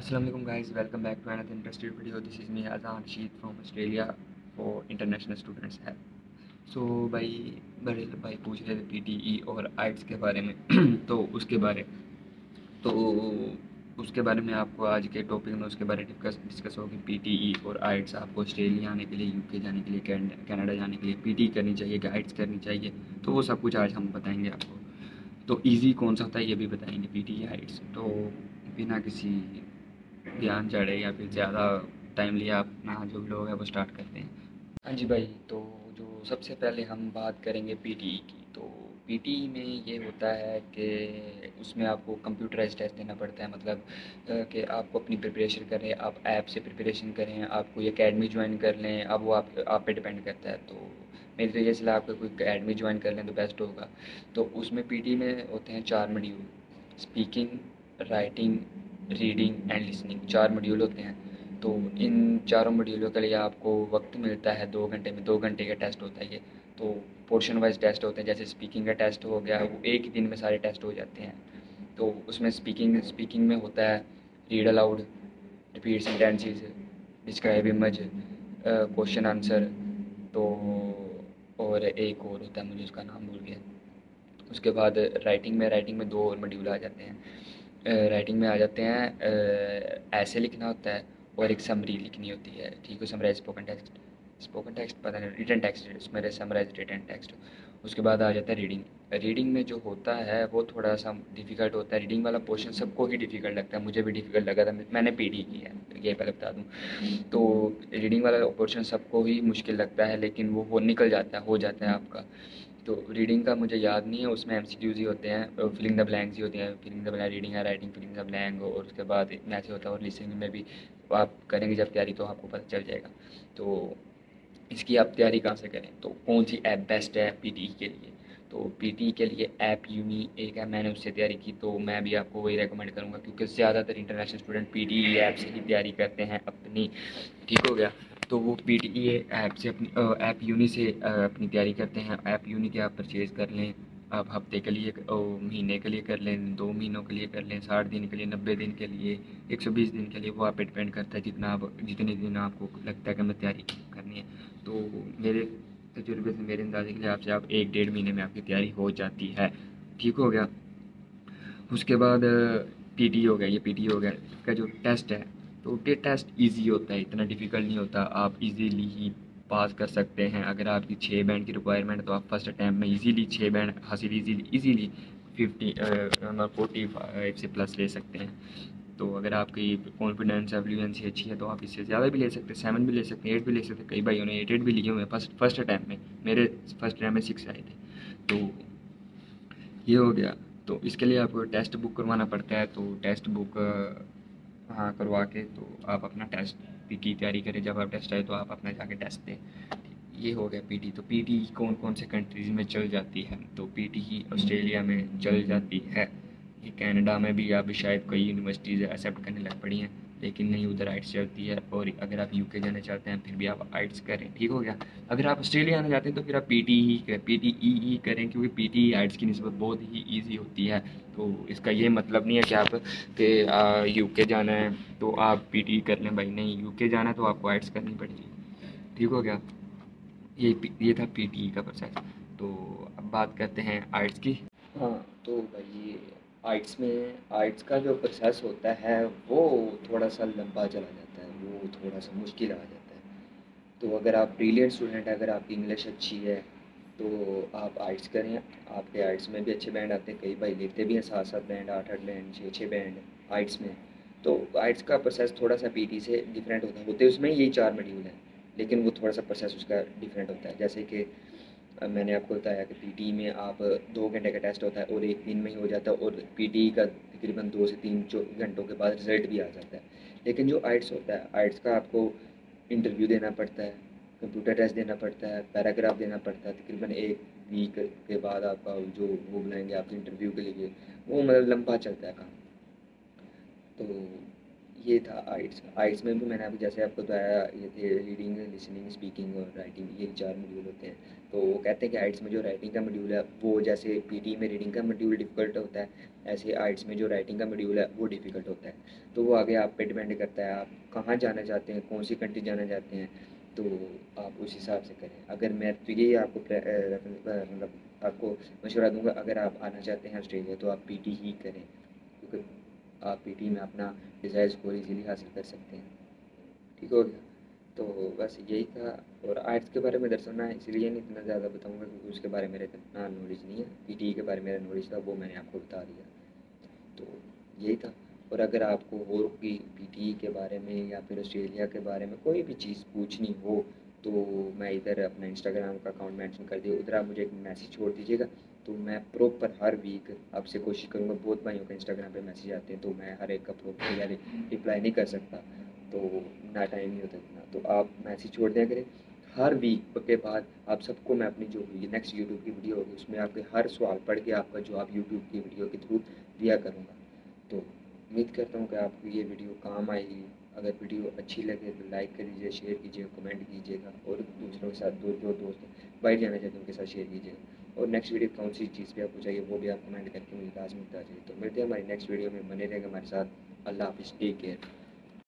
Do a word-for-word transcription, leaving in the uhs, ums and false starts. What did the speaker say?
अस्सलाम वालेकुम guys, welcome back to another interesting video. This is me Azan Rashid from Australia for international students है। So भाई बड़े भाई पूछ रहे थे पीटीई और आइट्स के बारे में तो उसके बारे तो उसके बारे में आपको आज के टॉपिक में उसके बारे में डिस्कस डिस्कस होगी। पीटीई और आइट्स आपको ऑस्ट्रेलिया आने के लिए, यूके जाने के लिए, कनाडा जाने के लिए पीटी करनी चाहिए कि आइट्स करनी चाहिए, तो वो सब कुछ आज हम बताएंगे आपको। तो इजी कौन सा होता है ये भी बताएंगे, पीटी या आइट्स। तो बिना किसी ध्यान चढ़े या फिर ज़्यादा टाइम लिया अपना जो भी लोग हैं वो स्टार्ट करते हैं। हाँ जी भाई, तो जो सबसे पहले हम बात करेंगे पीटीई की। तो पीटीई में ये होता है कि उसमें आपको कंप्यूटराइज टेस्ट देना पड़ता है। मतलब अ, कि आपको अपनी प्रिपरेशन करें, आप ऐप से प्रिपरेशन करें, आप कोई अकेडमी ज्वाइन कर लें, अब वो आप आप पे डिपेंड करता है। तो मेरी तो ये सलाह, आपको कोई अकेडमी ज्वाइन कर लें तो बेस्ट होगा। तो उसमें पीटी में होते हैं चार module: speaking, writing, reading and listening. चार मॉड्यूल होते हैं। तो इन चारों मॉड्यूलों के लिए आपको वक्त मिलता है दो घंटे में। दो घंटे का टेस्ट होता है ये। तो पोर्शन वाइज टेस्ट होते हैं। जैसे स्पीकिंग का टेस्ट हो गया, वो एक ही दिन में सारे टेस्ट हो जाते हैं। तो उसमें स्पीकिंग स्पीकिंग में होता है read aloud, repeat sentences, describe image, question answer. तो और एक और होता है, मुझे उसका नाम भूल गया। उसके बाद राइटिंग में राइटिंग में दो और मॉड्यूल आ जाते हैं। राइटिंग में आ जाते हैं ऐसे लिखना होता है और एक समरी लिखनी होती है। ठीक है, summarize spoken text, spoken text पता नहीं, रिटन टेक्स्ट, उसमें समराइज रिटन टेक्स्ट। उसके बाद आ जाता है रीडिंग। रीडिंग में जो होता है वो थोड़ा सा डिफ़िकल्ट होता है। रीडिंग वाला पोर्शन सबको ही डिफ़िकल्ट लगता है, मुझे भी डिफ़िकल्ट लगा था। मैंने पीडी की है, ये पहले बता दूँ। तो रीडिंग वाला पोर्शन सबको ही मुश्किल लगता है, लेकिन वो वो निकल जाता है, हो जाता है आपका। तो रीडिंग का मुझे याद नहीं है, उसमें एमसीक्यूज ही होते हैं, फिलिंग द ब्लैंक्स ही होती हैं। फिलिंग द ब्लैंक रीडिंग है, राइटिंग फिलिंग द ब्लैंक, और उसके बाद मैथ होता है। और लिसनिंग में भी आप करेंगे जब तैयारी तो आपको पता चल जाएगा। तो इसकी आप तैयारी कहाँ से करें, तो कौन सी ऐप बेस्ट है पीटी के लिए? तो पीटी के लिए ऐप यूनी एक है, मैंने उससे तैयारी की, तो मैं भी आपको वही रेकमेंड करूँगा, क्योंकि ज़्यादातर इंटरनेशनल स्टूडेंट पीटी ऐप से ही तैयारी करते हैं अपनी। ठीक हो गया। तो वो पीटीई ऐप से अपनी ऐप यूनी से अ, अपनी तैयारी करते हैं। ऐप यूनी के आप परचेज़ कर लें। आप हफ्ते के लिए, ओ, महीने के लिए कर लें, दो महीनों के लिए कर लें, साठ दिन के लिए, नब्बे दिन के लिए, एक सौ बीस दिन के लिए, वो आप पे डिपेंड करता है जितना आप जितने दिन आपको लगता है कि मैं तैयारी करनी है। तो मेरे तजुर्बे से, मेरे अंदाजे के लिए आपसे आप एक डेढ़ महीने में आपकी तैयारी हो जाती है। ठीक हो गया। उसके बाद पीटी हो गया, ये पीटी हो गया का जो टेस्ट है। तो ये टेस्ट इजी होता है, इतना डिफ़िकल्ट नहीं होता, आप इजीली ही पास कर सकते हैं। अगर आपकी छः बैंड की रिक्वायरमेंट है तो आप फर्स्ट अटैम्प्ट में इजीली छः बैंड हासिल easily easily fifty forty five से प्लस ले सकते हैं। तो अगर आपकी कॉन्फिडेंस एफ्लुएंसी अच्छी है तो आप इससे ज़्यादा भी ले सकते हैं, सेवन भी ले सकते हैं, एट भी ले सकते हैं। कई भाइयों ने एट एट भी लिए हुए हैं फर्स्ट फर्स्ट अटैम्प्ट में। मेरे फर्स्ट अटैम्प्ट में सिक्स आए थे। तो ये हो गया। तो इसके लिए आपको टेस्ट बुक करवाना पड़ता है। तो टेस्ट बुक हाँ करवा के तो आप अपना टेस्ट की तैयारी करें। जब आप टेस्ट आए तो आप अपना जाके टेस्ट दें। ये हो गया पीटी। तो पीटी कौन कौन से कंट्रीज़ में चल जाती है? तो पीटी ही ऑस्ट्रेलिया में चल जाती है। ये कनाडा में भी अब शायद कई यूनिवर्सिटीज़ एक्सेप्ट करने लग पड़ी हैं, लेकिन नहीं, उधर आइट्स चलती है। और अगर आप यूके जाना चाहते हैं फिर भी आप आइट्स करें। ठीक हो गया। अगर आप ऑस्ट्रेलिया आना चाहते हैं तो फिर आप पीटी ही करें, पीटी ई ही करें, क्योंकि पीटी आइट्स की निस्बत बहुत ही ईजी होती है। तो इसका ये मतलब नहीं है कि आप कि यूके जाना है तो आप पीटी कर लें। भाई नहीं, यूके जाना है तो आपको आइट्स करनी पड़ेगी। ठीक हो गया। ये ये था पीटी का प्रोसेस। तो अब बात करते हैं आइट्स की। हाँ, तो भाई आइट्स में आइट्स का जो प्रोसेस होता है वो थोड़ा सा लंबा चला जाता है, वो थोड़ा सा मुश्किल आ जाता है। तो अगर आप ब्रिलियंट स्टूडेंट हैं, अगर आपकी इंग्लिश अच्छी है तो आप आइट्स करें। आपके आइट्स में भी अच्छे बैंड आते हैं, कई भाई लेते भी हैं सात सात बैंड, आठ आठ बैंड, छः छः बैंड आइट्स में। तो आइट्स का प्रोसेस थोड़ा सा पीटी से डिफरेंट होता है। होते उसमें यही चार मॉड्यूल हैं, लेकिन वो थोड़ा सा प्रोसेस उसका डिफरेंट होता है। जैसे कि अब मैंने आपको बताया कि पीटी में आप दो घंटे का टेस्ट होता है और एक दिन में ही हो जाता है, और पीटी का तकरीबन दो से तीन घंटों के बाद रिज़ल्ट भी आ जाता है। लेकिन जो आइट्स होता है, आइट्स का आपको इंटरव्यू देना पड़ता है, कंप्यूटर टेस्ट देना पड़ता है, पैराग्राफ देना पड़ता है। तकरीबन एक वीक के बाद आपका जो वो बुलाएंगे आपके इंटरव्यू के लिए, वो मतलब लंबा चलता है काम। तो ये था आइट्स। आइट्स में भी मैंने अभी जैसे आपको बताया, ये थे रीडिंग, लिसनिंग, स्पीकिंग और राइटिंग, ये चार मॉड्यूल होते हैं। तो वो कहते हैं कि आइट्स में जो राइटिंग का मॉड्यूल है वो जैसे पीटी में रीडिंग का मॉड्यूल डिफ़िकल्ट होता है, ऐसे आइट्स में जो राइटिंग का मॉड्यूल है वो डिफ़िकल्ट होता है। तो वो आगे आप पे डिपेंड करता है, आप कहाँ जाना चाहते हैं, कौन सी कंट्री जाना चाहते हैं, तो आप उस हिसाब से करें। अगर मैं तो यही आपको प्रे- अ, रेफरेंस अ, मतलब आपको मशवरा दूंगा, अगर आप आना चाहते हैं ऑस्ट्रेलिया तो आप पीटी ही करें, क्योंकि आप पीटी में अपना डिज़ायर स्कोर इजीली हासिल कर सकते हैं। ठीक हो गया? तो बस यही था। और आर्ट्स के बारे में दरअसल मैं इसलिए नहीं इतना ज़्यादा बताऊंगा क्योंकि उसके बारे में मेरा इतना नॉलेज नहीं है। पीटी के बारे में मेरा नॉलेज था, वो मैंने आपको बता दिया। तो यही था। और अगर आपको और भी पीटी के बारे में या फिर ऑस्ट्रेलिया के बारे में कोई भी चीज़ पूछनी हो, तो मैं इधर अपना इंस्टाग्राम का अकाउंट मेंशन कर दिया, उधर आप मुझे एक मैसेज छोड़ दीजिएगा। तो मैं प्रॉपर हर वीक आपसे कोशिश करूँगा। बहुत भाइयों का इंस्टाग्राम पे मैसेज आते हैं, तो मैं हर एक का प्रॉपर या रिप्लाई नहीं कर सकता, तो ना टाइम नहीं होता इतना। तो आप मैसेज छोड़ दिया करें। हर वीक के बाद आप सबको मैं अपनी जो नेक्स्ट यूट्यूब की वीडियो होगी उसमें आपके हर सवाल पढ़ के आपका जवाब यूट्यूब की वीडियो के थ्रू दिया करूँगा। तो उम्मीद करता हूँ कि आपको ये वीडियो काम आएगी। अगर वीडियो अच्छी लगे तो लाइक कर दीजिए, शेयर कीजिए, कमेंट कीजिएगा, और दूसरों के साथ दो जो दोस्त बाहर जाना चाहते हैं उनके साथ शेयर कीजिएगा। और नेक्स्ट वीडियो कौन सी चीज़ पे आपको चाहिए वो भी आप कमेंट करके मुझे लाजमी बता दीजिए। तो मिलते हैं हमारी नेक्स्ट वीडियो में, बने रहेगा हमारे साथ। अल्लाह हाफिज़, टेक केयर।